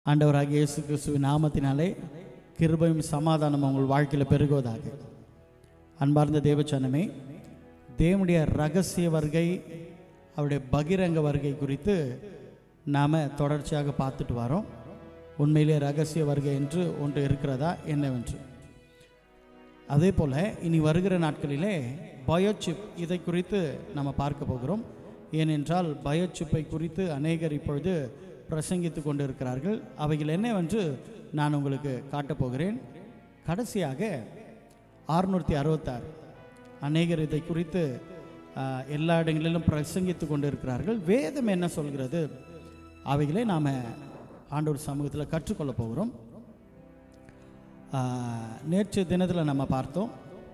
ஆண்டவராகிய இயேசு கிறிஸ்துவின் நாமத்தினாலே கிருபையும் சமாதானம் உங்கள் வாழ்க்கையில் பெருகுவதாக. அன்பார்ந்த தேவச்சனமே, தேவனுடைய ரகசிய வருகை, அவருடைய பகிரங்க வருகை குறித்து நாம் தொடர்ச்சியாக பார்த்துட்டு வரோம். உண்மையிலே ரகசிய வருகை என்று ஒன்று இருக்கிறதா என்னவென்று. அதே போல் இனி வருகிற நாட்களிலே பயோசிப் இதை குறித்து நம்ம பார்க்க போகிறோம். ஏனென்றால் பயோசிப்பை குறித்து அநேகர் இப்பொழுது பிரசங்கித்து கொண்டு இருக்கிறார்கள். அவைகள் என்னவென்று நான் உங்களுக்கு காட்டப்போகிறேன். கடைசியாக 666 அநேகர் இதை குறித்து எல்லா இடங்களிலும் பிரசங்கித்து கொண்டு இருக்கிறார்கள். வேதம் என்ன சொல்கிறது, அவைகளை நாம் ஆண்டவர் சமூகத்தில் கற்றுக்கொள்ள போகிறோம். நேற்று தினத்தில் நம்ம பார்த்தோம்,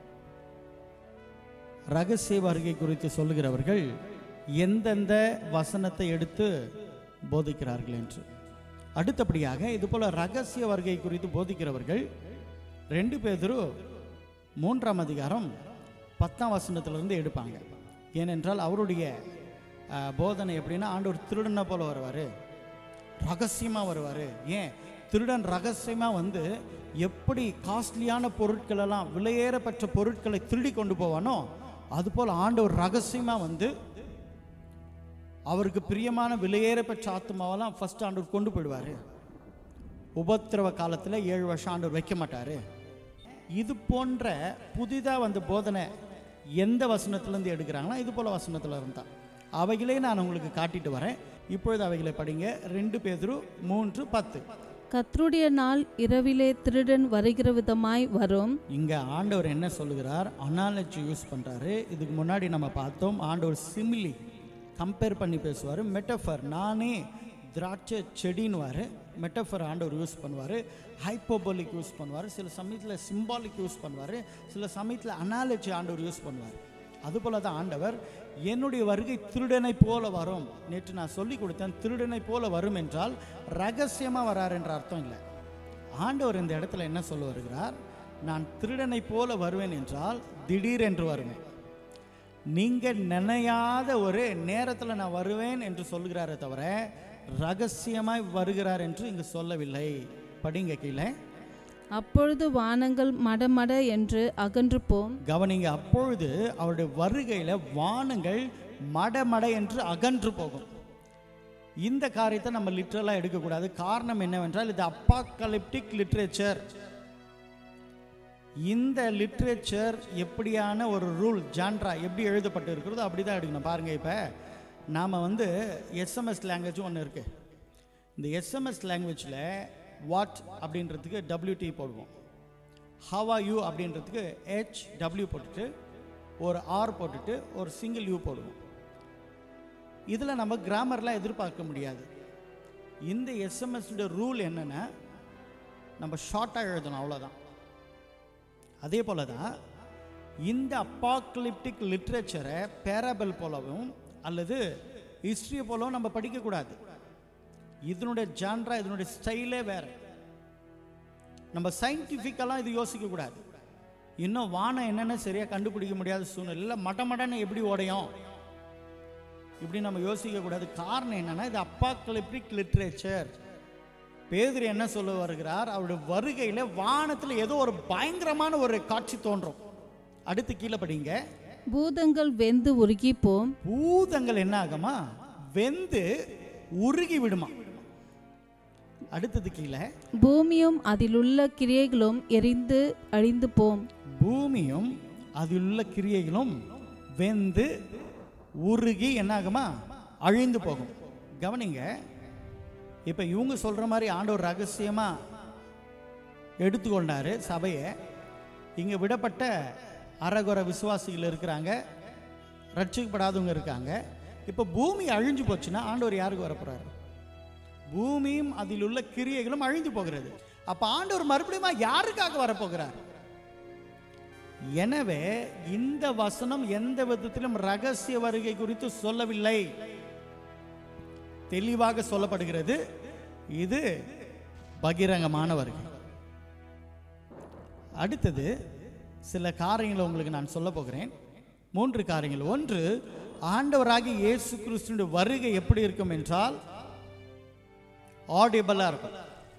ரகசிய வருகை குறித்து சொல்லுகிறவர்கள் எந்தெந்த வசனத்தை எடுத்து போதிக்கிறார்கள் என்று. அடுத்தபடியாக இதுபோல் ரகசிய வருகை குறித்து போதிக்கிறவர்கள் 2 பேதுரு 3ஆம் அதிகாரம் 10ஆம் வசனத்திலிருந்து எடுப்பாங்க. ஏனென்றால் அவருடைய போதனை எப்படின்னா, ஆண்டவர் திருடனை போல வருவார், ரகசியமாக வருவார். ஏன் திருடன் ரகசியமாக வந்து எப்படி காஸ்ட்லியான பொருட்களெல்லாம், விலையேற பெற்ற பொருட்களை திருடி கொண்டு போவானோ, அதுபோல் ஆண்டவர் ரகசியமாக வந்து அவருக்கு பிரியமான விலையேற பெற்ற ஆத்மாவெல்லாம் ஃபஸ்ட் ஆண்டவர் கொண்டு போயிடுவார். உபத்திரவ காலத்தில் 7 வருஷம் ஆண்டவர் வைக்க மாட்டார். இது போன்ற புதிதாக வந்த போதனை எந்த வசனத்திலேருந்து எடுக்கிறாங்கன்னா, இது போல் வசனத்தில் இருந்தால் அவைகளே நான் உங்களுக்கு காட்டிட்டு வரேன். இப்பொழுது அவைகளை படிங்க. 2 பேதுரு 3:10. கர்த்தருடைய நாள் இரவிலே திருடன் வருகிற விதமாய் வரும். இங்க ஆண்டவர் என்ன சொல்லுகிறார், அனாலஜி யூஸ் பண்றாரு. இதுக்கு முன்னாடி நம்ம பார்த்தோம், ஆண்டவர் சிமிலி கம்பேர் பண்ணி பேசுவார். மெட்டஃபர், நானே திராட்சை செடின்னுவார். மெட்டஃபர் ஆண்டவர் யூஸ் பண்ணுவார். ஹைப்போபோலிக் யூஸ் பண்ணுவார். சில சமயத்தில் சிம்பாலிக் யூஸ் பண்ணுவார். சில சமயத்தில் அனாலஜி ஆண்டவர் யூஸ் பண்ணுவார். அதுபோல தான் ஆண்டவர் என்னுடைய வருகை திருடனை போல வரும். நேற்று நான் சொல்லி கொடுத்தேன், திருடனை போல வரும் என்றால் ரகசியமாக வரார் என்ற அர்த்தம் இல்லை. ஆண்டவர் இந்த இடத்துல என்ன சொல்ல வருகிறார், நான் திருடனை போல வருவேன் என்றால் திடீரென்று வருவேன். நீங்கள் நினையாத ஒரு நேரத்தில் நான் வருவேன் என்று சொல்கிறாரே தவிர ரகசியமாய் வருகிறார் என்று இங்கு சொல்லவில்லை. படிங்க கீழே. அப்பொழுது வானங்கள் மடமட என்று அகன்று போம். கவனிங்க, அப்பொழுது அவருடைய வருகையில் வானங்கள் மடமட என்று அகன்று போகும். இந்த காரியத்தை நம்ம லிட்ரலாக எடுக்கக்கூடாது. காரணம் என்னவென்றால், இது அப்பாகலிப்டிக் லிட்ரேச்சர். இந்த லிட்ரேச்சர் எப்படியான ஒரு ரூல் ஜான்ரா எப்படி எழுதப்பட்டு இருக்கிறதோ அப்படி தான் எடுக்கணும். பாருங்கள், இப்போ நாம் வந்து எஸ்எம்எஸ் லாங்குவேஜ் ஒன்று இருக்குது. இந்த எஸ்எம்எஸ் லாங்குவேஜில் வாட் அப்படின்றதுக்கு WT போடுவோம். ஹவ் ஆர் யூ அப்படின்றதுக்கு HW போட்டுட்டு ஒரு R போட்டுட்டு ஒரு சிங்கிள் U போடுவோம். இதில் நம்ம கிராமர்லாம் எதிர்பார்க்க முடியாது. இந்த எஸ்எம்எஸ்ட ரூல் என்னென்னா, நம்ம ஷார்ட்டாக எழுதணும், அவ்வளோதான். அதே போல தான் இந்த அப்பாகலிப்டிக் லிட்ரேச்சரை பேரபிள் போலவும் அல்லது ஹிஸ்ட்ரியை போலவும் நம்ம படிக்கக்கூடாது. இதனுடைய ஜான்ரா, இதனுடைய ஸ்டைலே வேறு. நம்ம சயின்டிஃபிக்கெல்லாம் இது யோசிக்கக்கூடாது. இன்னும் வானம் என்னென்னு சரியாக கண்டுபிடிக்க முடியாத சூழ்நிலை, மடமடன்னு எப்படி உடையும் இப்படி நம்ம யோசிக்கக்கூடாது. காரணம் என்னென்னா, இது அப்பாகலிப்டிக் லிட்ரேச்சர். பேதுரு என்ன சொல்ல வருகிறார், அவருடைய வருகையில் வானத்தில் ஏதோ ஒரு பயங்கரமான ஒரு காட்சி தோன்றும். அடுத்து கீழே படிங்க. பூதங்கள் வெந்து உருகி போம். பூதங்கள் என்ன ஆகுமா, வெந்து உருகி விடுமா. அடுத்தது கீழே, பூமியும் அதிலுள்ள கிரியைகளும் எரிந்து அழிந்து போம். பூமியும் அதிலுள்ள கிரியைகளும் வெந்து உருகி என்ன ஆகுமா, அழிந்து போகும். கவனிங்க, இப்போ இவங்க சொல்கிற மாதிரி ஆண்டவர் ரகசியமாக எடுத்துக்கொண்டார் சபையை. இங்கே விடப்பட்ட அறகுற விசுவாசிகள் இருக்கிறாங்க, ரட்சிக்கப்படாதவங்க இருக்காங்க. இப்போ பூமி அழிஞ்சு போச்சுன்னா ஆண்டவர் யாருக்கு வரப்போறாரு? பூமியும் அதில் உள்ள கிரியைகளும் அழிந்து போகிறது. அப்போ ஆண்டவர் மறுபடியும் யாருக்காக வரப்போகிறார்? எனவே இந்த வசனம் எந்த விதத்திலும் ரகசிய வருகை குறித்து சொல்லவில்லை, தெளிவாக சொல்லப்படுகிறது. இது பகிரங்கமான வருகை. அடுத்தது சில காரியங்களை உங்களுக்கு நான் சொல்ல போகிறேன். 3 காரியங்கள். 1, ஆண்டவராகிய இயேசு கிறிஸ்துவின் வருகை எப்படி இருக்கும் என்றால் ஆடிபிளாக இருக்கும்.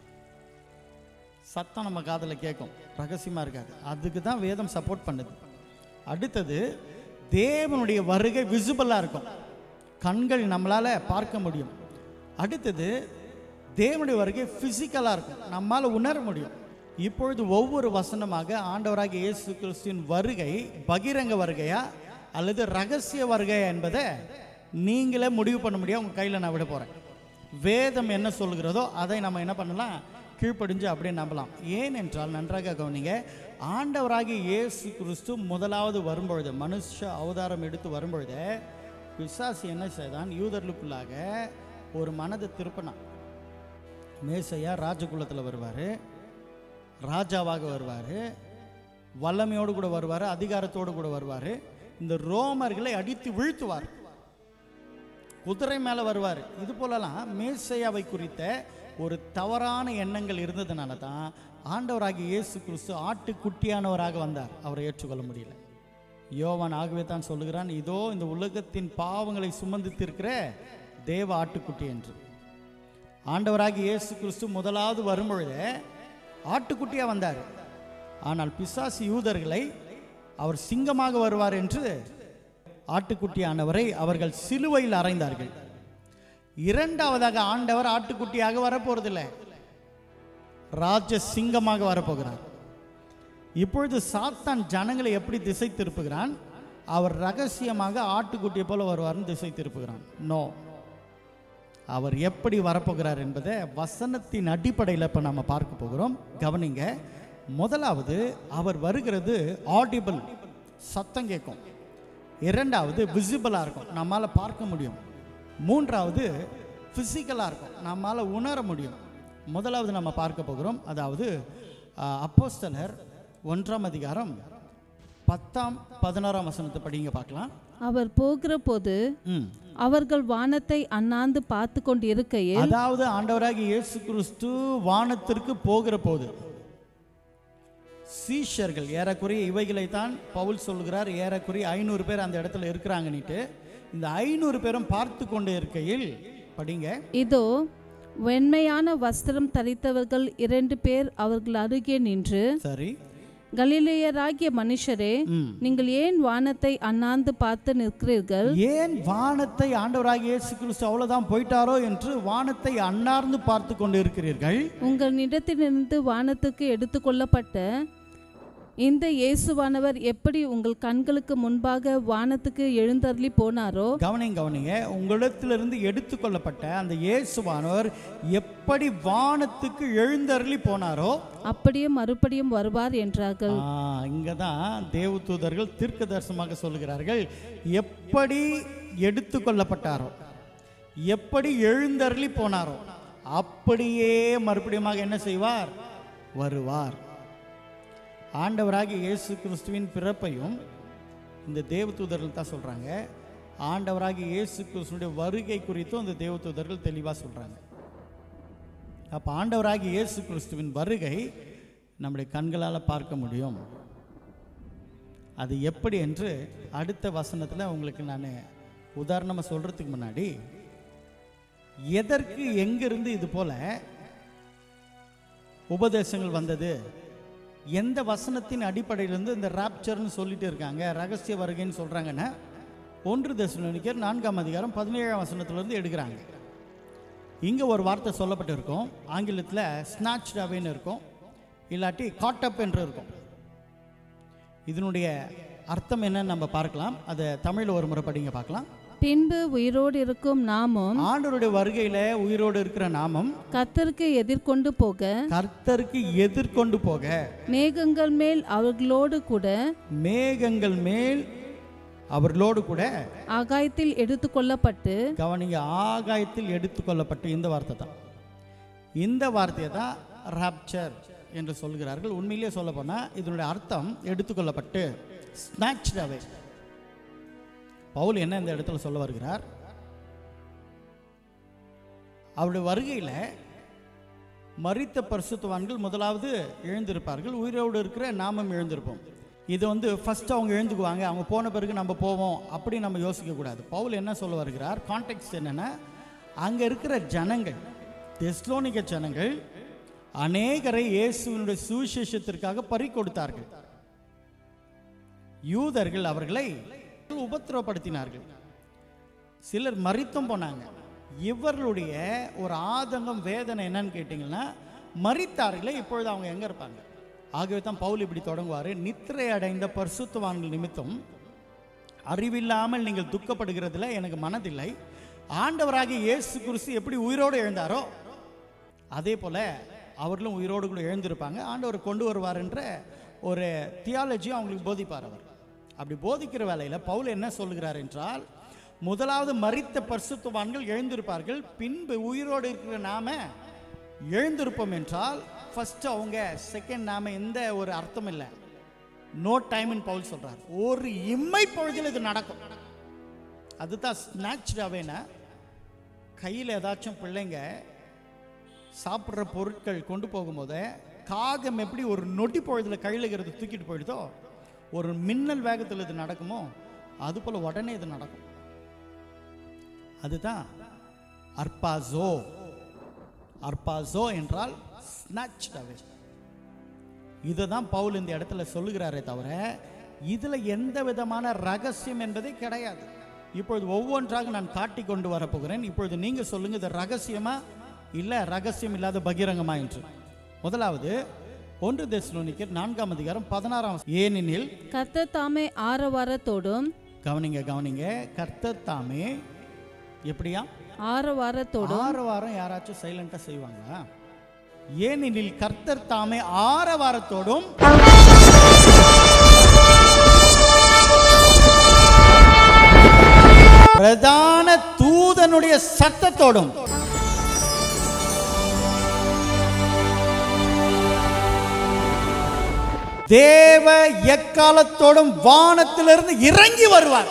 சத்தம் நம்ம காதில் கேட்கும், ரகசியமாக இருக்காது. அதுக்கு தான் வேதம் சப்போர்ட் பண்ணுது. அடுத்தது, தேவனுடைய வருகை விசிபிளாக இருக்கும், கண்கள் நம்மளால் பார்க்க முடியும். அடுத்தது, தேவனுடைய வருகை ஃபிசிக்கலாக இருக்கும், நம்மால் உணர முடியும். இப்பொழுது ஒவ்வொரு வசனமாக ஆண்டவராகிய இயேசு கிறிஸ்துவின் வருகை பகிரங்க வருகையா அல்லது ரகசிய வருகையா என்பதை நீங்களே முடிவு பண்ண முடியும். உங்கள் கையில் நான் விட போகிறேன். வேதம் என்ன சொல்கிறதோ அதை நம்ம என்ன பண்ணலாம், கீழ்ப்படிஞ்சு அப்படியே நம்பலாம். ஏனென்றால் நன்றாக கவனிங்க, ஆண்டவராகிய இயேசு கிறிஸ்து முதலாவது வரும்பொழுது, மனுஷ அவதாரம் எடுத்து வரும்பொழுது, பிசாசு என்ன செய்தான், யூதர்களுக்குள்ளாக ஒரு மனதை திருப்பினான். மேசையா ராஜகுலத்தில் வருவார், ராஜாவாக வருவார், வல்லமையோடு கூட வருவார், அதிகாரத்தோடு கூட வருவார். இந்த ரோமர்களை அடித்து வீழ்த்துவார், குதிரை மேலே வருவார். இது போலலாம் மேசையாவை குறித்த ஒரு தவறான எண்ணங்கள் இருந்ததுனால தான் ஆண்டவராகிய இயேசு கிறிஸ்து ஆட்டுக்குட்டியானவராக வந்தார். அவரை ஏற்றுக்கொள்ள முடியல. யோவான் ஆகவே தான் சொல்லுகிறான், இதோ இந்த உலகத்தின் பாவங்களை சுமந்து தீர்க்கிற தேவ ஆட்டுக்குட்டி என்று. ஆண்டவராகிய இயேசு கிறிஸ்து முதலாவது வரும்பொழுது ஆட்டுக்குட்டியாக வந்தார். ஆனால் பிசாசு யூதர்களை அவர் சிங்கமாக வருவார் என்று ஆட்டுக்குட்டியானவரை அவர்கள் சிலுவையில் அறைந்தார்கள். இரண்டாவதாக ஆண்டவர் ஆட்டுக்குட்டியாக வரப்போறதில்லை, ராஜ சிங்கமாக வரப்போகிறார். இப்பொழுது சாத்தான் ஜனங்களை எப்படி திசை திருப்புகிறான், அவர் ரகசியமாக ஆட்டுக்குட்டியை போல வருவார்னு திசை திருப்புகிறான். நோ, அவர் எப்படி வரப்போகிறார் என்பதை வசனத்தின் அடிப்படையில் இப்போ நம்ம பார்க்க போகிறோம். கவனிங்க. முதலாவது, அவர் வருகிறது ஆடிபிள், சத்தம் கேட்கும். இரண்டாவது, விசிபிளாக இருக்கும், நம்மால் பார்க்க முடியும். மூன்றாவது, ஃபிசிக்கலாக இருக்கும், நம்மால் உணர முடியும். முதலாவது நம்ம பார்க்க போகிறோம், அதாவது அப்போஸ்தலர் 1ஆம் அதிகாரம் 10ஆம் 11ஆம் வசனத்தை படிங்க பார்க்கலாம். அவர் போகிற போது அவர்கள் வானத்தை அண்ணாந்து பார்த்து கொண்டு இருக்கையில், அதாவது ஆண்டவராகிய இயேசு கிறிஸ்து வானத்திற்கு போகிற போது சீஷர்கள் ஏறக்குறைய இவைகளை தான் பவுல் சொல்கிறார், ஏறக்குறைய 500 பேர் அந்த இடத்துல இருக்கிறாங்கன்னுட்டு. இந்த 500 பேரும் பார்த்து கொண்டு இருக்கையில் படிங்க, இதோ வெண்மையான வஸ்திரம் தரித்தவர்கள் 2 பேர் அவர்கள் அருகே நின்று, சரி, கலிலேயராகிய மனுஷரே, நீங்கள் ஏன் வானத்தை அண்ணாந்து பார்த்து நிற்கிறீர்கள்? ஏன் வானத்தை, ஆண்டவராகிய இயேசு கிறிஸ்து அவ்வளவுதான் போயிட்டாரோ என்று வானத்தை அண்ணார்ந்து பார்த்து கொண்டு இருக்கிறீர்கள்? உங்கள் இடத்திலிருந்து வானத்துக்கு எடுத்துக்கொள்ளப்பட்ட இந்த இயேசுவானவர் எப்படி உங்கள் கண்களுக்கு முன்பாக வானத்துக்கு எழுந்தருளி போனாரோ. கவனிங்க, உங்களிடத்திலிருந்து எடுத்துக்கொள்ளப்பட்ட அந்த இயேசுவானவர் எப்படி வானத்துக்கு எழுந்தருளி போனாரோ அப்படியே மறுபடியும் வருவார் என்றார்கள். இங்கதான் தேவதூதர்கள் தீர்க்க தரிசனமாக சொல்லுகிறார்கள், எப்படி எடுத்துக்கொள்ளப்பட்டாரோ, எப்படி எழுந்தருளி போனாரோ அப்படியே மறுபடியும் என்ன செய்வார், வருவார். ஆண்டவராகிய இயேசு கிறிஸ்துவின் பிறப்பையும் இந்த தேவதூதர்கள் தான் சொல்கிறாங்க. ஆண்டவராகிய இயேசு கிறிஸ்துடைய வருகை குறித்தும் இந்த தேவதூதர்கள் தெளிவாக சொல்கிறாங்க. அப்போ ஆண்டவராகிய இயேசு கிறிஸ்துவின் வருகை நம்முடைய கண்களால் பார்க்க முடியும். அது எப்படி என்று அடுத்த வசனத்தில் உங்களுக்கு நான் உதாரணமாக சொல்கிறதுக்கு முன்னாடி, எதற்கு எங்கிருந்து இது போல உபதேசங்கள் வந்தது, எந்த வசனத்தின் அடிப்படையிலிருந்து இந்த ராப்சர்னு சொல்லிட்டு இருக்காங்க, ரகசிய வருகைன்னு சொல்கிறாங்கன்னா 1 தெசலோனிக்கர் 4ஆம் அதிகாரம் 17ஆம் வசனத்திலிருந்து எடுக்கிறாங்க. இங்கே ஒரு வார்த்தை சொல்லப்பட்டு இருக்கும், ஆங்கிலத்தில் ஸ்நாச்ட் அவேன்னு இருக்கும், இல்லாட்டி காட்டப் என்று இருக்கும். இதனுடைய அர்த்தம் என்னன்னு நம்ம பார்க்கலாம். அதை தமிழில் ஒரு முறை படிங்க பார்க்கலாம். பின்பு உயிரோடு இருக்கும் நாமும், ஆண்டவருடைய வருகையில உயிரோடு இருக்கிற நாமும், கர்த்தருக்கு எதிர்கொண்டு போக மேகங்கள் மேல் அவர்களோடு கூட ஆகாயத்தில் எடுத்துக்கொள்ளப்பட்டு. கவனிங்க, ஆகாயத்தில் எடுத்துக்கொள்ளப்பட்டு, இந்த வார்த்தை தான், இந்த வார்த்தையை தான் ராப்சர் என்று சொல்கிறார்கள். உண்மையிலேயே சொல்ல போனால் இதனுடைய அர்த்தம் எடுத்துக்கொள்ளப்பட்டு, ஸ்நாச்ட் அவே. பவுல் என்ன இந்த இடத்துல சொல்ல வருகிறார், அவருடைய வருகையில் மரித்த பரிசுத்தவான்கள் முதலாவது எழுந்திருப்பார்கள், உயிரோடு இருக்கிற நாமும் எழுந்திருப்போம். இது ஃபர்ஸ்ட் அவங்க எழுந்துக்குவாங்க, அவங்க போன பிறகு நம்ம போவோம் அப்படி நம்ம யோசிக்கக்கூடாது. பவுல் என்ன சொல்ல வருகிறார், கான்டெக்ஸ்ட் என்னென்னா, அங்கே இருக்கிற ஜனங்கள், தெஸ்லோனிக்க ஜனங்கள் அநேகரை இயேசுவினுடைய சுவிசேஷத்திற்காக பறி கொடுத்தார்கள். யூதர்கள் அவர்களை உபத்திரவப்படுத்தினார்கள். சிலர் மரித்தும் போனாங்க. இவர்களுடைய ஒரு ஆதங்கம், வேதனை என்னன்னு கேட்டீங்கன்னா, மரித்தார்களே, இப்பொழுது அவங்க எங்க இருப்பாங்க? ஆகவே தான் பவுல் இப்படி தொடங்குவார். நித்திரை அடைந்த பரிசுத்தவான்கள் நிமித்தம் அறிவில்லாமல் நீங்கள் துக்கப்படுகிறதுல எனக்கு மனதில்லை. ஆண்டவராகிய இயேசு கிறிஸ்து எப்படி உயிரோடு எழுந்தாரோ அதே போல அவர்களும் உயிரோடு கூட எழுந்திருப்பாங்க. ஆண்டவர் கொண்டு வருவார் என்ற ஒரு தியாலஜியும் அவங்களுக்கு போதிப்பார். அவர் அப்படி போதிக்கிற வேளையில் பவுல் என்ன சொல்லுகிறார் என்றால், முதலாவது மரித்த பரிசுத்தவான்கள் எழுந்திருப்பார்கள், பின்பு உயிரோடு இருக்கிற நாம எழுந்திருப்போம் என்றால் ஃபர்ஸ்ட் அவங்க, செகண்ட் நாம. எந்த ஒரு அர்த்தம் இல்லை. நோ டைம்னு பவுல் சொல்றார். ஒரு இம்மை பொழுதில் இது நடக்கும். அதுதான் ஸ்நாச்டாவேனா. கையில் ஏதாச்சும் பிள்ளைங்க சாப்பிட்ற பொருட்கள் கொண்டு போகும்போது காகம் எப்படி ஒரு நொடி பொழுதில் கையிலுகிறது தூக்கிட்டு போயிடுதோ, ஒரு மின்னல் வேகத்தில் இது நடக்குமோ, அது போல உடனே இது நடக்கும். அதுதான் அர்பாசோ. அர்பாசோ என்றால் ஸ்நாச்ட் அவே. இதை தான் பவுல் இந்த இடத்துல சொல்லுகிறாரே தவிர இதுல எந்த விதமான ரகசியம் என்பதே கிடையாது. இப்பொழுது ஒவ்வொன்றாக நான் காட்டி கொண்டு வரப்போகிறேன். இப்பொழுது நீங்க சொல்லுங்க, இது ரகசியமா இல்ல ரகசியம் இல்லாத பகிரங்கமா என்று. முதலாவது 1 தெசலோனிக்கர் 4ஆம் அதிகாரம் 16ஆம். ஏனெனில் கர்த்தர் தாமே ஆரவாரத்தோடும், கவனிங்க, கர்த்தர் தாமே எப்படியா ஆரவாரத்தோடும். ஆரவாரம் யாராச்சும் சைலண்டா செய்வாங்களா? ஏனெனில் கர்த்தர் தாமே ஆரவாரத்தோடும் பிரதான தூதனுடைய சத்தத்தோடும் தேவ எக்காலத்தோடும் வானத்திலிருந்து இறங்கி வருவார்.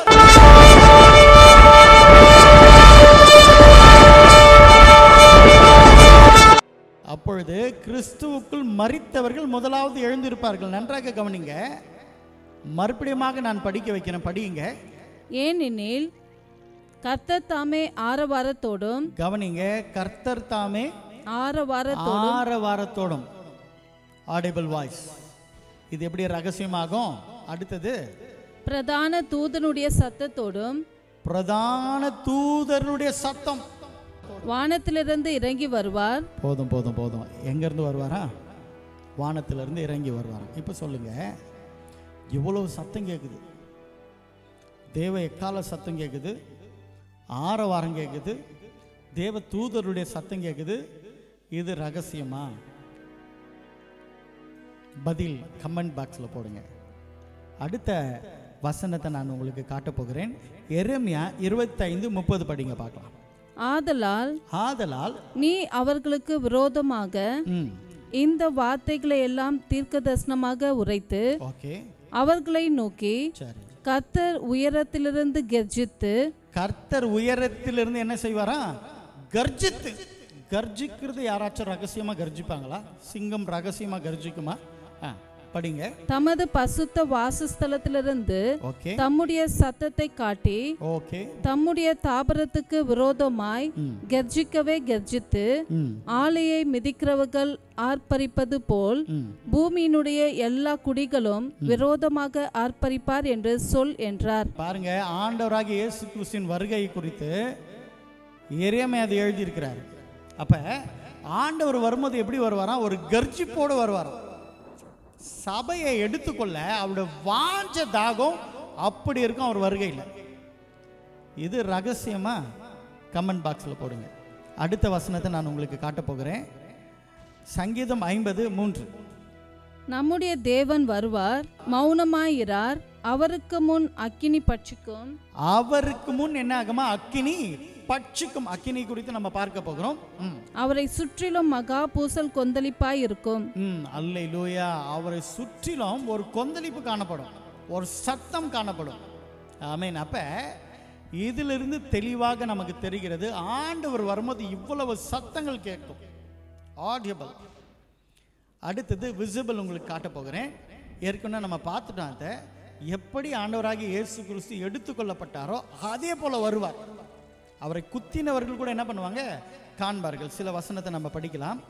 அப்பொழுது கிறிஸ்துவுக்குள் மரித்தவர்கள் முதலாவது எழுந்திருப்பார்கள். நன்றாக கவனிங்க. மறுபடியுமாக நான் படிக்க வைக்கிறேன், படியுங்க. ஏனெனில் கர்த்தர் தாமே ஆரவாரத்தோடும். கவனிங்க, கர்த்தர் தாமே ஆரவாரத்தோடும். Audible voice. இது எப்படி ரகசியமாகும்? அடுத்தது பிரதான தூதனுடைய சத்தத்தோடும். பிரதான தூதனுடைய சத்தம். வானத்திலிருந்து இறங்கி வருவார். போதும். எங்க இருந்து வருவாரா? வானத்திலிருந்து இறங்கி வருவார். இப்ப சொல்லுங்க, இவ்வளவு சத்தம் கேட்குது. தேவ எக்கால சத்தம் கேட்குது, ஆரவாரம் கேட்குது, தேவ தூதருடைய சத்தம் கேட்குது. இது ரகசியமா? பதில் கமெண்ட் பாக்ஸில் போடுங்க. அடுத்த வசனத்தை நான் உங்களுக்கு காட்டப் போகிறேன். எரேமியா 25:30 படிங்க பார்க்கலாம். ஆதலால் நீ அவர்களுக்கு விரோதமாக இந்த வார்த்தைகளை எல்லாம் தீர்க்கதரிசனமாக உரைத்து அவர்களை நோக்கி, கர்த்தர் உயரத்திலிருந்து கர்ஜித்து. கர்த்தர் உயரத்திலிருந்து என்ன செய்வாரா? கர்ஜித்து. கர்ஜிக்கிறது யாராச்சும் ரகசியமா கர்ஜிப்பாங்களா? சிங்கம் ரகசியமா கர்ஜிக்குமா? படிங்க. தமது பசுத்த வாசஸ்தலத்திலிருந்து தம்முடைய சத்தத்தை காட்டி தம்முடைய தாபரத்துக்கு விரோதமாய் கர்ஜிக்கவே கர்ஜித்து ஆலையை மிதிக்கிறவர்கள் ஆர்ப்பரிப்பது போல் பூமியினுடைய எல்லா குடிகளும் விரோதமாக ஆர்ப்பரிப்பார் என்று சொல் என்றார். பாருங்க, ஆண்டவராகிய இயேசு கிறிஸ்துவின் வருகை குறித்து எரேமியா எழுதி இருக்கிறார். அப்ப ஆண்டவர் வரும்போது எப்படி வருவாரா? ஒரு கர்ஜிப்போடு வருவாராம். சபையை எடுத்துக்கொள்ள அவருடைய வாஞ்ச தாகம் அப்படி இருக்கும் அவர் வருகையில். இது ரகசியமா? கமெண்ட் பாக்ஸில் போடுங்க. அடுத்த வசனத்தை நான் உங்களுக்கு காட்ட போகிறேன். சங்கீதம் 50:3. நம்முடைய தேவன் வருவார், மௌனமாயிரார், அவருக்கு முன் அக்கினி பட்சிக்கும். அவருக்கு முன் என்ன ஆகுமா? அக்கினி பட்சிக்கும். அக்கினி குறித்து நம்ம பார்க்க போகிறோம். அவரை சுற்றிலும் மகா பூசல் கொந்தளிப்பாய் இருக்கும். அல்லேலூயா. அவரை சுற்றிலும் ஒரு கொந்தளிப்பு காணப்படும், ஒரு சத்தம் காணப்படும். ஆமென். அப்ப இதிலிருந்து தெளிவாக நமக்கு தெரிகிறது, ஆண்டவர் வரும்போது இவ்வளவு சத்தங்கள் கேட்கும். ஆடியபிள். அடுத்தது விசிபிள் உங்களுக்கு காட்ட போகிறேன். ஏற்கனவே நம்ம பார்த்துட்டோம். அதை எப்படி ஆண்டவராகிய இயேசு கிறிஸ்து எடுத்துக்கொள்ளப்பட்டாரோ அதே போல வருவார். அவரை குத்தினவர்கள் கூட என்ன பண்ணுவாங்க? காண்பார்கள். சில வசனத்தை நம்ம படிக்கலாம்.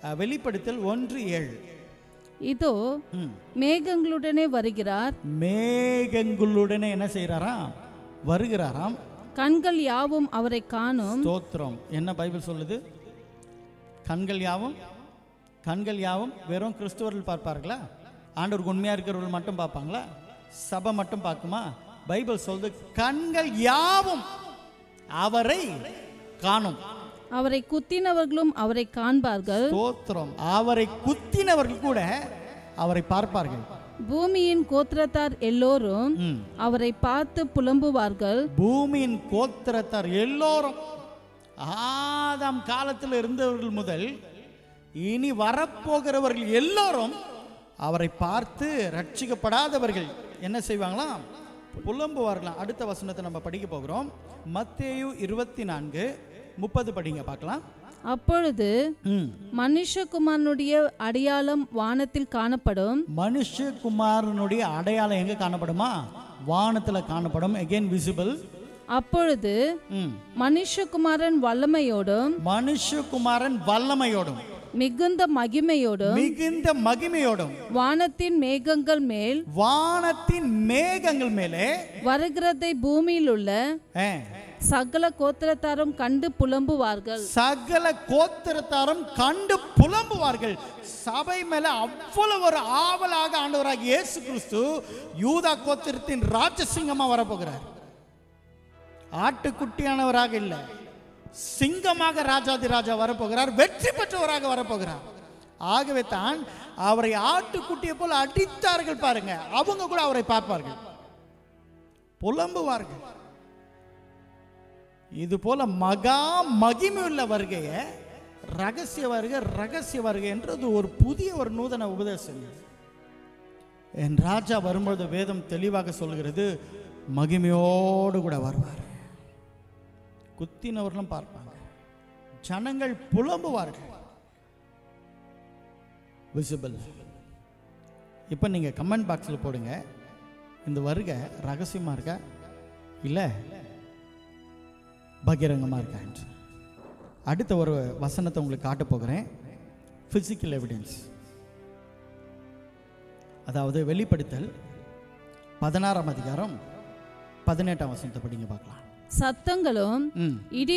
வெளிப்படுத்தல் 1:7. இதோ மேகங்களுடனே வருகிறார், மேகங்களுடனே என்ன செய்யறாராம்? வருகிறாராம். கண்கள் யாவும் அவரை காணும். ஸ்தோத்திரம். என்ன பைபிள் சொல்லுது? கண்கள் யாவும் வெறும் கிறிஸ்துவர்கள் பார்ப்பார்களா? ஆண்டவருக்கு உண்மையா இருக்கிறவர்கள் மட்டும் பார்ப்பாங்களா? சபை மட்டும் பார்க்குமா? பைபிள் சொல்லுது கண்கள் யாவும் அவரை காணும். அவரை குத்தினவர்களும் அவரை காண்பார்கள். ஸ்தோத்திரம். அவரை குத்தினவர்கள் கூட அவரை பார்ப்பார்கள். பூமியின் கோத்திரத்தார் எல்லோரும் அவரை பார்த்து புலம்புவார்கள். பூமியின் கோத்திரத்தார் எல்லோரும், ஆதாம் காலத்தில் இருந்தவர்கள் முதல் இனி வரப்போகிறவர்கள் எல்லோரும் அவரை பார்த்து ரட்சிக்கப்படாதவர்கள் என்ன செய்வாங்களாம்? புலம்புவார்களாம். அடுத்த வசனத்தை நம்ம படிக்க போகிறோம். மத்தேயு 24:30 படிங்க பார்க்கலாம். அப்பொழுது மனுஷகுமாரனுடைய அடையாளம் வானத்தில் காணப்படும். மனுஷகுமாரனுடைய அடையாளம் எங்க காணப்படுமா? வானத்தில் காணப்படும். again visible. அப்பொழுது மனுஷகுமாரன் வல்லமையோடும் மிகுந்த மகிமையோடும் வானத்தின் மேகங்கள் மேலே வருகிறதை பூமியில் உள்ள சகல கோத்திரத்தாரும் கண்டு புலம்புவார்கள். சபை மேல அவ்வளவு ஒரு ஆவலாக ஆண்டவராக இயேசு கிறிஸ்து யூதா கோத்திரத்தின் ராஜசிங்கமா வரப்போகிறார். ஆட்டுக்குட்டியானவராக இல்ல, சிங்கமாக ராஜாதி ராஜா வரப்போகிறார். வெற்றி பெற்றவராக வரப்போகிறார். ஆகவே தான் அவரை ஆட்டுக்குட்டியை போல அடித்தார்கள் பாருங்க. அவங்க கூட அவரை பார்ப்பார்கள், புலம்புவார்கள். இது போல மகா மகிமையுள்ள வருகையை ரகசிய வருகை என்றது ஒரு புதிய ஒரு நூதன உபதேசம். என் ராஜா வரும்போது வேதம் தெளிவாக சொல்கிறது, மகிமையோடு கூட வருவார். குத்தினவர்களும் பார்ப்பாங்க, ஜனங்கள் புலம்புவார்கள். விசிபிள். இப்போ நீங்கள் கமெண்ட் பாக்ஸில் போடுங்க, இந்த வருகை ரகசியமாக இருக்கா இல்லை பகிரங்கமாக இருக்கா என்று. அடுத்த ஒரு வசனத்தை உங்களுக்கு காட்ட போகிறேன். Physical evidence. அதாவது வெளிப்படுத்தல் 16ஆம் அதிகாரம் 18ஆம் வசனத்தை படிங்க பார்க்கலாம். சத்தங்களும் இடி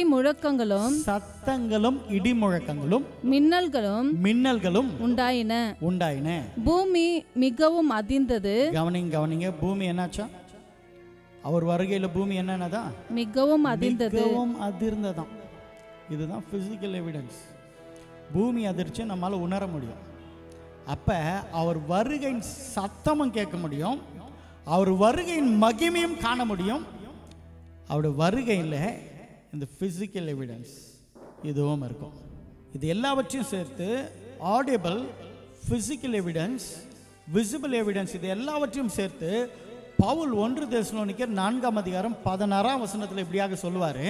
முழக்கங்களும் மின்னல்களும் உண்டாயின. பூமி மிகவும் அதிர்ந்தது. கவனிங்க. பூமி என்னாச்சா? அவர் வருகையில் பூமி என்னன்னதான்? மிகவும் அதிர்ந்ததாம். இதுதான் பிசிக்கல் எவிடன்ஸ். பூமி அதிர்ச்சி நம்மளால உணர முடியும். அப்ப அவர் வருகையின் சத்தமும் கேட்க முடியும், அவர் வருகையின் மகிமையும் காண முடியும். அவருடைய வருகையில் இந்த பிசிக்கல் எவிடன்ஸ் இதுவும் இருக்கும். இது எல்லாவற்றையும் சேர்த்து audible, physical evidence, visible evidence, இது எல்லாவற்றையும் சேர்த்து பவுல் 1 தெசலோனிக்கர் 4ஆம் அதிகாரம் 16ஆம் வசனத்தில் இப்படியாக சொல்லுவாரு,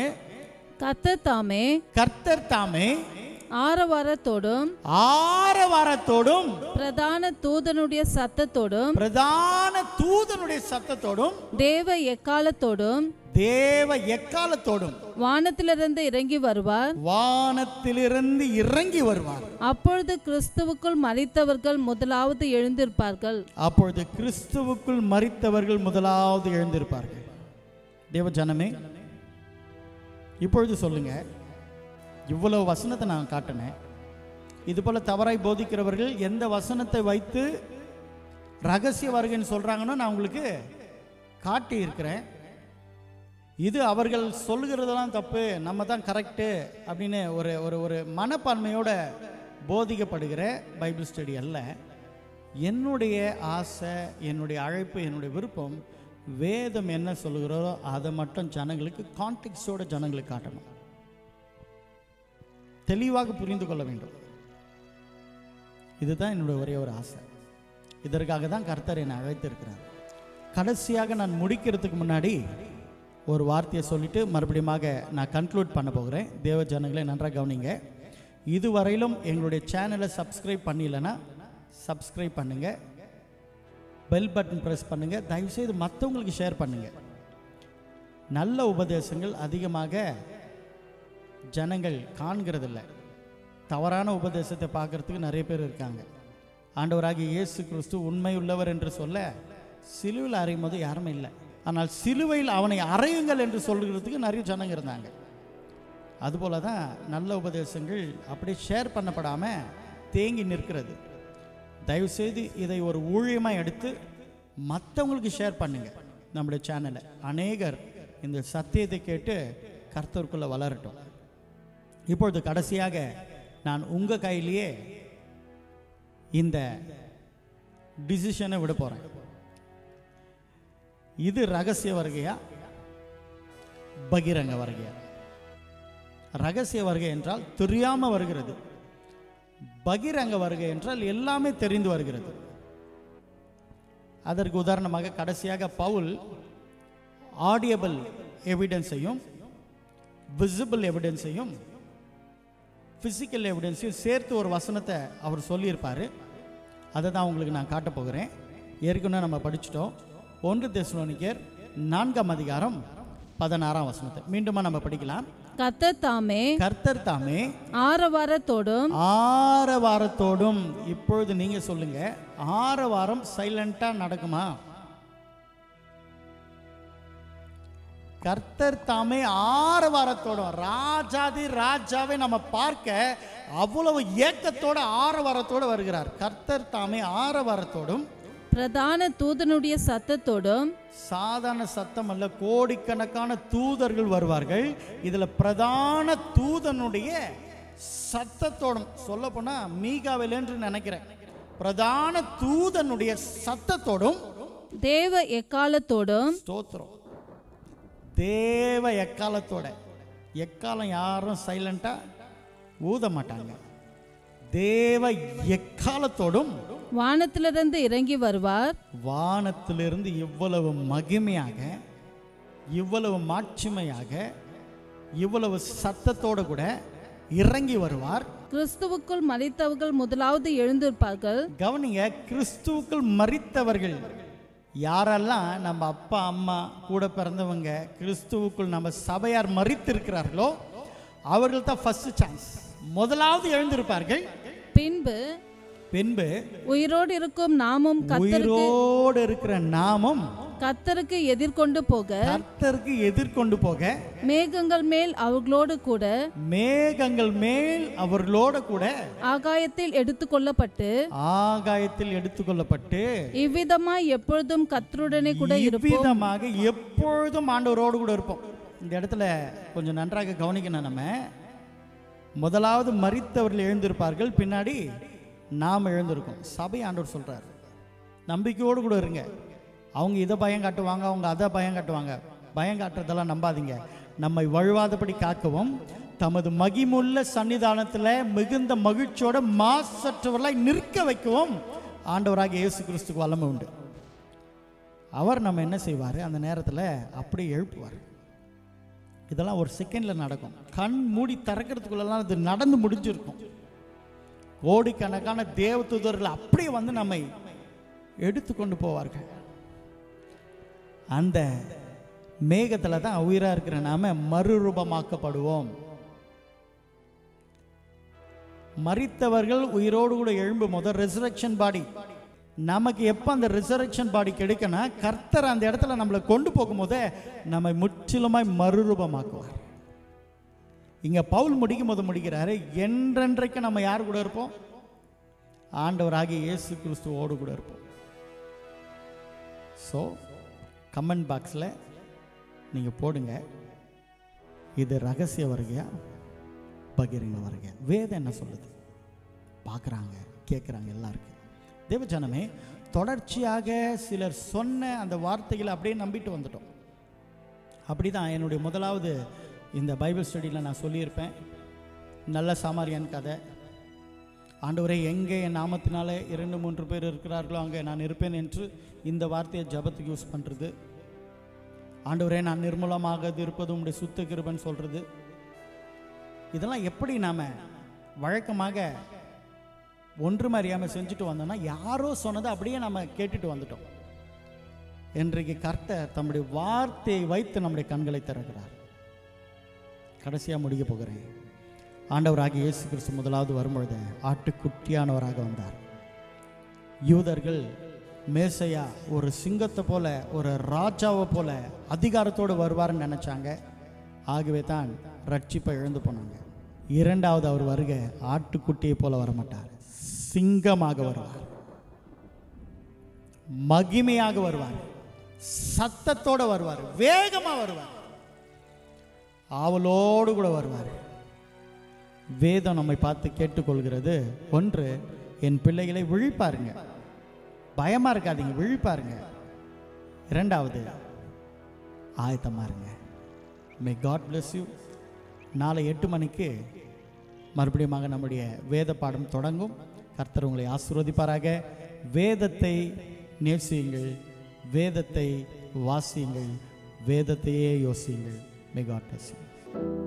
கர்த்தர் தாமே ஆரவாரத்தோடும் பிரதான தூதனுடைய சத்தத்தோடும் தேவ எக்காலத்தோடும் வானத்திலிருந்து இறங்கி வருவார். அப்பொழுது கிறிஸ்துவுக்குள் மரித்தவர்கள் முதலாவது எழுந்திருப்பார்கள். தேவ ஜனமே, இப்பொழுது சொல்லுங்க, இவ்வளவு வசனத்தை நான் காட்டினேன். இது போல தவறாய் போதிக்கிறவர்கள் எந்த வசனத்தை வைத்து ரகசிய வருகைன்னு சொல்றாங்கன்னு நான் உங்களுக்கு காட்டி இருக்கிறேன். இது அவர்கள் சொல்லுகிறதெல்லாம் தப்பு, நம்ம தான் கரெக்டு அப்படின்னு ஒரு ஒரு ஒரு மனப்பான்மையோட போதிக்கப்படுகிற பைபிள் ஸ்டடி அல்ல. என்னுடைய ஆசை, என்னுடைய அழைப்பு, என்னுடைய விருப்பம், வேதம் என்ன சொல்லுகிறதோ அதை மட்டும் ஜனங்களுக்கு கான்டெக்ஸ்டோட ஜனங்களுக்கு காட்டணும், தெளிவாக புரிந்து கொள்ள வேண்டும். இதுதான் என்னுடைய ஒரே ஒரு ஆசை. இதற்காக தான் கர்த்தர் என்னை அழைத்திருக்கிறார். கடைசியாக நான் முடிக்கிறதுக்கு முன்னாடி ஒரு வார்த்தையை சொல்லிட்டு மறுபடியும் நான் கன்க்ளூட் பண்ண போகிறேன். தேவ ஜனங்களை நன்றாக கவனிங்க. இதுவரையிலும் எங்களுடைய சேனலை சப்ஸ்கிரைப் பண்ணலன்னா சப்ஸ்கிரைப் பண்ணுங்க, பெல் பட்டன் ப்ரெஸ் பண்ணுங்க, தயவுசெய்து மற்றவங்களுக்கு ஷேர் பண்ணுங்க. நல்ல உபதேசங்கள் அதிகமாக ஜனங்கள் காண்கிறதில்ல. தவறான உபதேசத்தை பார்க்கறதுக்கு நிறைய பேர் இருக்காங்க. ஆண்டவராகிய இயேசு கிறிஸ்து உண்மை உள்ளவர் என்று சொல்ல சிலுவையில் அறையும் போது யாருமே இல்லை. ஆனால் சிலுவையில் அவனை அறையுங்கள் என்று சொல்கிறதுக்கு நிறைய ஜனங்க இருந்தாங்க. அதுபோல தான் நல்ல உபதேசங்கள் அப்படியே ஷேர் பண்ணப்படாமல் தேங்கி நிற்கிறது. தயவுசெய்து இதை ஒரு ஊழியமாக எடுத்து மற்றவங்களுக்கு ஷேர் பண்ணுங்க. நம்முடைய சேனலை அநேகர் இந்த சத்தியத்தை கேட்டு கர்த்தருக்குள்ளே வளரட்டும். இப்பொழுது கடைசியாக நான் உங்கள் கையிலேயே இந்த டிசிஷனை விட போகிறேன். இது ரகசிய வருகையா பகிரங்க வருகையா? ரகசிய வருகை என்றால் தெரியாமல் வருகிறது. பகிரங்க வருகை என்றால் எல்லாமே தெரிந்து வருகிறது. அதற்கு உதாரணமாக கடைசியாக பவுல் ஆடியபிள் எவிடன்ஸையும் விசிபிள் எவிடன்ஸையும் ஃபிசிக்கல் எவிடன்ஸையும் சேர்த்து ஒரு வசனத்தை அவர் சொல்லியிருப்பார். அதை தான் உங்களுக்கு நான் காட்ட போகிறேன். ஏற்கனவே நம்ம படிச்சிட்டோம். 1 தெசலோனிக்கேயர் 4ஆம் அதிகாரம் 16ஆம் வசனத்தை மீண்டுமா நம்ம படிக்கலாம். கர்த்தர் தாமே ஆரவாரத்தோடும் இப்பொழுது நீங்க சொல்லுங்க, ஆரவாரம் சைலண்டா நடக்குமா? கர்த்தர் தாமே ஆரவாரத்தோடும், ராஜாதி ராஜாவை நம்ம பார்க்க அவ்வளவு ஏக்கத்தோட ஆரவாரத்தோடு வருகிறார். கர்த்தர் தாமே ஆரவாரத்தோடும் பிரதான தூதனுடைய சத்தத்தோடும், சாதாரண சத்தம் அல்ல, கோடிக்கணக்கான தூதர்கள் வருவார்கள். இதுல பிரதான தூதனுடைய சத்தத்தோடும், சொல்ல போனா மீகாவில் என்று நினைக்கிறேன், பிரதான தூதனுடைய சத்தத்தோடும், தேவ எக்காலத்தோடும், ஸ்தோத்திரம், தேவ எக்காலத்தோட. எக்காலம் யாரும் சைலண்டா ஊத மாட்டாங்க. தேவ எக்காலத்தோடும் வானத்திலிருந்து இறங்கி வருவார். வானத்திலிருந்து இவ்வளவு மகிமையாக, இவ்வளவு மாட்சிமையாக, இவ்வளவு சத்தத்தோடு கூட இறங்கி வருவார். கிறிஸ்துவுக்குள் மரித்தவர்கள் முதலாவது எழுந்திருப்பார்கள். கவனிங்க, கிறிஸ்துவுக்குள் மரித்தவர்கள் யாரெல்லாம் நம்ம அப்பா அம்மா கூட பிறந்தவங்க கிறிஸ்துவுக்குள் நம்ம சபையார் மரித்திருக்கிறார்களோ அவர்கள் தான் ஃபர்ஸ்ட் சான்ஸ், முதலாவது எழுந்திருப்பார்கள். பின்பு உயிரோடு இருக்கும் நாமும் கர்த்தருக்கு எதிர்கொண்டு போக மேகங்கள் மேல் அவர்களோடு கூட ஆகாயத்தில் எடுத்துக்கொள்ளப்பட்டு இவ்விதமாய் எப்பொழுதும் கர்த்தருடனே கூட இருப்போம். எப்பொழுதும் ஆண்டவரோடு கூட இருப்போம். இந்த இடத்துல கொஞ்சம் நன்றாக கவனிக்கணும். நம்ம முதலாவது மரித்தவர்கள் எழுந்திருப்பார்கள், பின்னாடி நாம் எழுந்திருக்கோம். சபை ஆண்டவர் சொல்றார், நம்பிக்கையோடு கூட இருங்க. அவங்க இதை பயம் காட்டுவாங்க, அவங்க அதை பயம் காட்டுவாங்க. பயம் காட்டுறதெல்லாம் நம்பாதீங்க. நம்மை வழுவாதபடி காக்கவும் தமது மகிமுள்ள சன்னிதானத்தில் மிகுந்த மகிழ்ச்சியோட மாசற்றவர்களாய் நிற்க வைக்கவும் ஆண்டவராகிய இயேசு கிறிஸ்துக்கு வல்லமை உண்டு. அவர் நம்ம என்ன செய்வார், அந்த நேரத்தில் அப்படியே எழுப்புவார். இதெல்லாம் ஒரு செகண்டில் நடக்கும். கண் மூடி திறக்கிறதுக்குள்ளெல்லாம் இது நடந்து முடிஞ்சிருக்கும். கோடிக்கணக்கான தேவதூதர்கள் அப்படியே வந்து நம்மை எடுத்துக்கொண்டு போவார்கள். அந்த மேகத்தில் தான் உயிராக இருக்கிற நாம மறுரூபமாக்கப்படுவோம். மரித்தவர்கள் உயிரோடு கூட எழும்பும் போது ரெசரக்ஷன் பாடி நமக்கு எப்போ அந்த ரிசரக்ஷன் பாடி கிடைக்குன்னா கர்த்தர் அந்த இடத்துல நம்மளை கொண்டு போகும்போதே நம்மை முற்றிலுமாய் மறுரூபமாக்குவார். இங்கே பவுல் முடிக்கும் போது முடிக்கிறாரு, என்றென்றைக்கு நம்ம யார் கூட இருப்போம்? ஆண்டவராகிய இயேசு கிறிஸ்துவோடு கூட இருப்போம். ஸோ கமெண்ட் பாக்ஸில் நீங்கள் போடுங்க, இது ரகசிய வருகையா பகிரங்க வருகையா? வேதம் என்ன சொல்லுது? பார்க்குறாங்க, கேட்குறாங்க எல்லாருக்கும். தேவஜனமே, தொடர்ச்சியாக சிலர் சொன்ன அந்த வார்த்தைகளை அப்படியே நம்பிட்டு வந்துட்டோம். அப்படி தான் என்னுடைய முதலாவது இந்த பைபிள் ஸ்டடியில் நான் சொல்லியிருப்பேன். நல்ல சாமாரியான் கதை. ஆண்டவரே, எங்கே என் நாமத்தினால 2-3 பேர் இருக்கிறார்களோ அங்கே நான் இருப்பேன் என்று இந்த வார்த்தையை ஜபத்துக்கு யூஸ் பண்ணுறது. ஆண்டவரே, நான் நிர்மூலமாக இருப்பது உங்களுடைய சுத்த கிருபைன்னு சொல்கிறது. இதெல்லாம் எப்படி நாம் வழக்கமாக ஒன்றும் அறியாமல் செஞ்சுட்டு வந்தோம்னா, யாரோ சொன்னதை அப்படியே நம்ம கேட்டுட்டு வந்துட்டோம். இன்றைக்கு கர்த்தர் தம்முடைய வார்த்தையை வைத்து நம்முடைய கண்களை திறக்கிறார். கடைசியாக முடிக்க போகிறேன். ஆண்டவராகிய இயேசு கிறிஸ்து முதலாவது வரும்பொழுது ஆட்டுக்குட்டியானவராக வந்தார். யூதர்கள் மேசையா ஒரு சிங்கத்தை போல, ஒரு ராஜாவை போல அதிகாரத்தோடு வருவார்னு நினைச்சாங்க. ஆகவே தான் ரட்சிப்பை இழந்து போனாங்க. இரண்டாவது அவர் வருக ஆட்டுக்குட்டியை போல வரமாட்டார், சிங்கமாக வருவார், மகிமையாக வருவார், சத்தத்தோட வருவார், வேகமா வருவார், ஆவலோடு கூட வருவார். வேதம் நம்மை பார்த்து கேட்டுக்கொள்கிறது, ஒன்று, என் பிள்ளைகளை விழிப்பாருங்க, பயமா இருக்காதீங்க, விழிப்பாருங்க. இரண்டாவது, ஆயத்தமா இருங்க. May God bless you. நாளை 8 மணிக்கு மறுபடியும் நம்முடைய வேத பாடம் தொடங்கும். கர்த்தர் உங்களை ஆசீர்வதிப்பாராக. வேதத்தை நேசியுங்கள், வேதத்தை வாசியுங்கள், வேதத்தையே யோசியுங்கள். May God bless you.